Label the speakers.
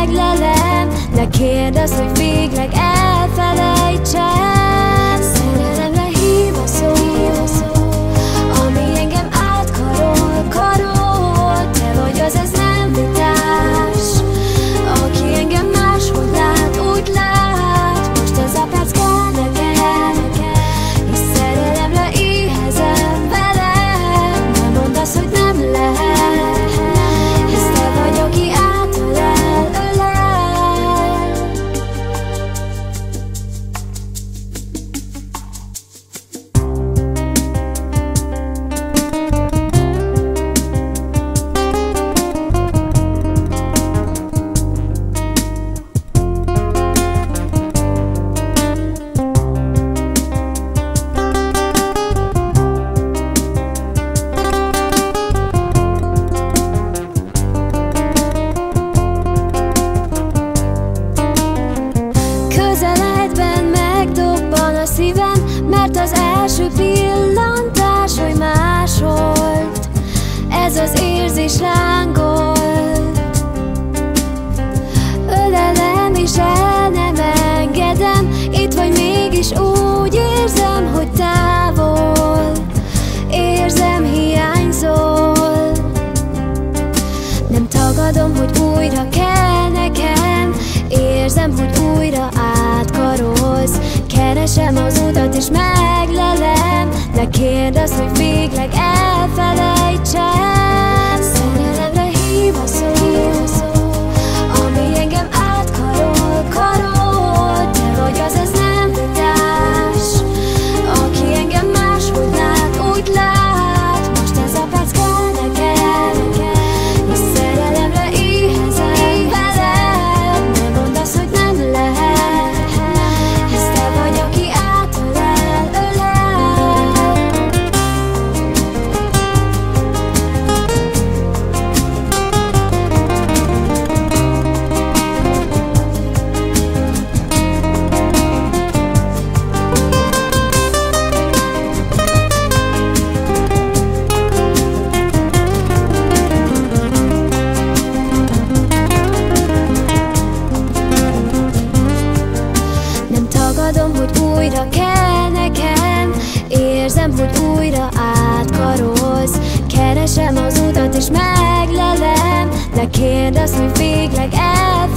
Speaker 1: meglelem, ne kérdezz, hogy végleg elfelejtsem. Szerelemre hív a szó, ami engem átkarol, karol. Te vagy az, ez nem vitás, aki engem máshogy lát, úgy lát. Most ez a perc kell nekem, és szerelemre éhezem velem. Nem mondd azt, hogy nem lehet, hisz te vagy, aki átölel, ölel. Közeledben megdobban a szívem, mert az első pillantás oly más volt. Ez az érzés lángolt, ölelem és el nem engedem. Itt vagy mégis úgy érzem, hogy távol, érzem hiányzol. Nem tagadom, hogy újra kell nekem, érzem, hogy újra átkarolsz. Keresem az utat és meglelem, ne kérdezz, hogy végleg elfelejtsem. Szerelemre hív a szó, ami engem átkarol, karol. Te vagy az, ez nem vitás, aki engem máshogy lát, úgy lát. Most ez a perc kell nekem, és szerelemre éhezem velem. Nem mondd azt, hogy nem lehet, hisz te vagy, aki átölel, ölel. Nem tagadom, hogy újra kell nekem, érzem, hogy újra átkarolsz. Keresem az utat és meglelem, ne kérdezz, hogy végleg elfelejtsem.